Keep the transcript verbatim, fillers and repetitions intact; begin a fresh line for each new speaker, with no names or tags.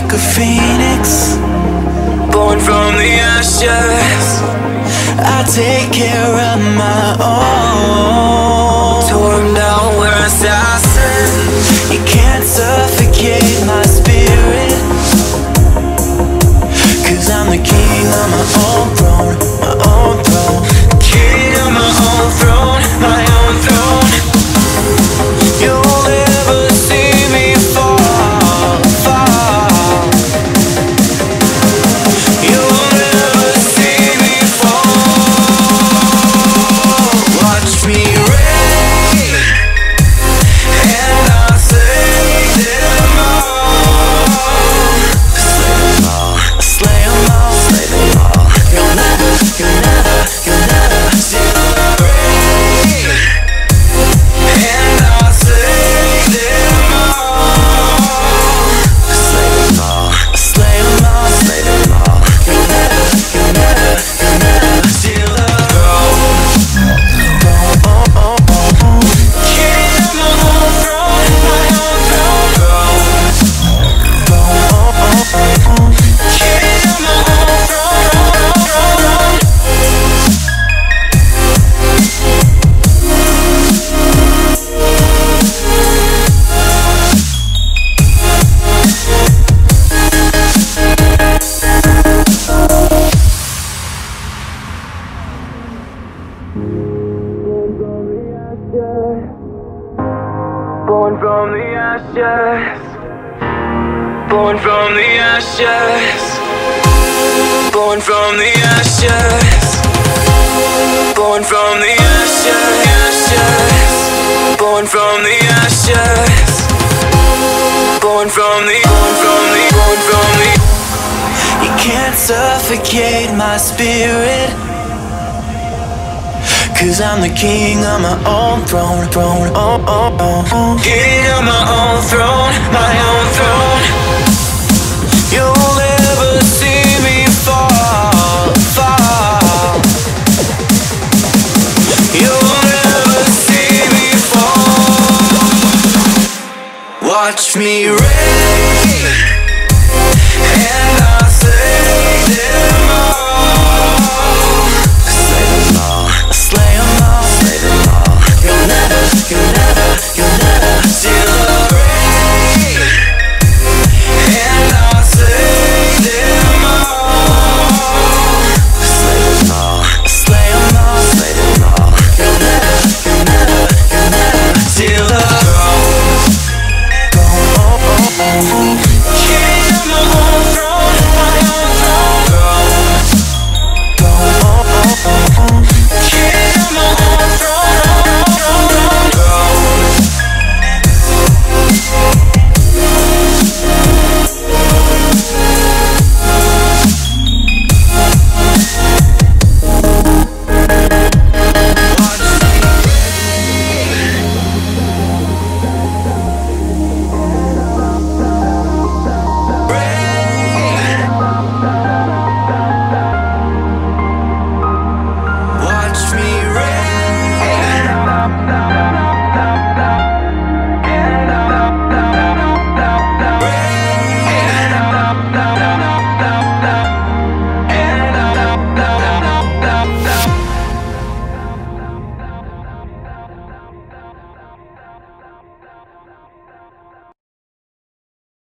like a phoenix, born from the ashes. I take care of my own. Torn down, we're assassins. You can't suffocate my spirit, 'cause I'm the king on my own throne, my own throne. King on my own throne, my own throne. You'll never see me fall, fall. You'll never see me fall. Watch me reign, and I'll slay them all. Slay them all, slay them all, slay them all. You'll never, you'll never, you'll never see me reign, and I'll slay them all. Slay them all, slay them all, slay them all. You'll never, you'll never, you'll never see the throne. Throne, oh, oh, oh, oh. King of my own throne, my own throne. Throne, oh, oh, oh, oh. King of my own throne, throne. Born from the ashes, born from the ashes, born from the ashes, born from the ashes, ashes, born from the ashes, born from the, born from the, born from the. You can't suffocate my spirit, 'cause I'm the king on my own throne, throne, oh, oh, oh, oh. King on my own throne, my own throne. You'll never see me fall, fall. You'll never see me fall. Watch me rain.